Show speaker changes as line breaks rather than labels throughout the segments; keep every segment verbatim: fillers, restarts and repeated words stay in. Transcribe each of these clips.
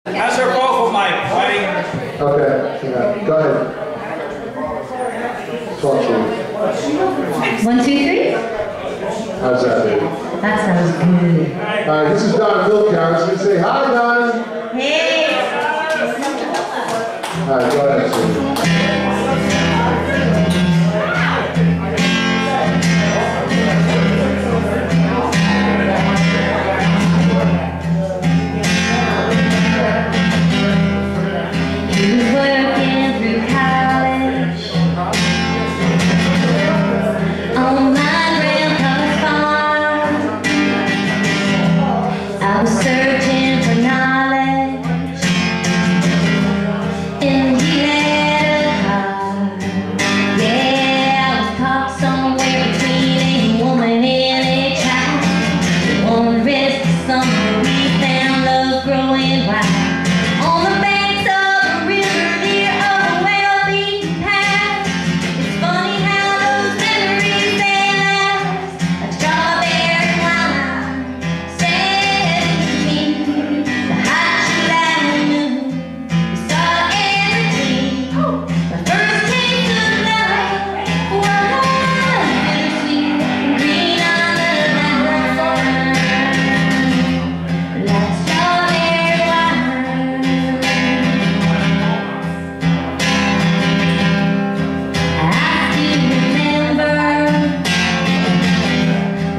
How's her vocal mic, buddy?
Okay, yeah. Go ahead. Talk to you.
One, two, three.
How's that, baby?
That sounds good.
All right, this is Donna Milcarek. So say hi, Donna.
Hey.
All right, go ahead, sweetie.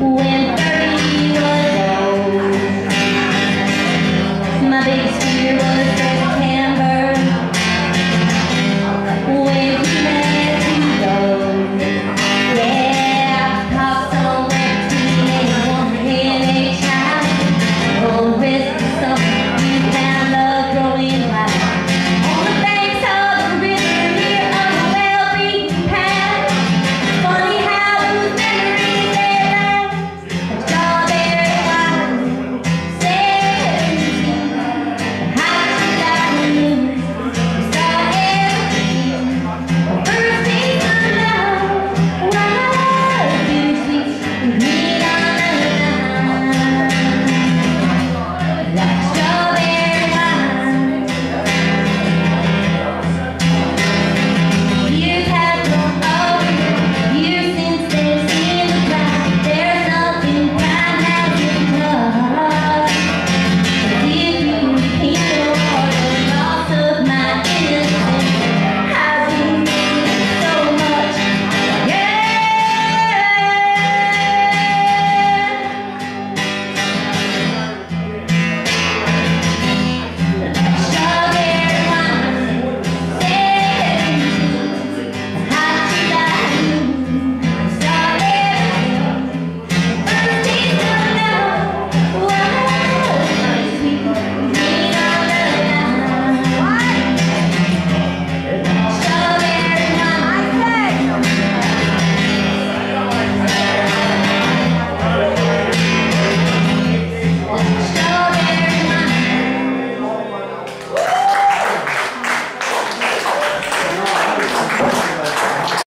My biggest fear was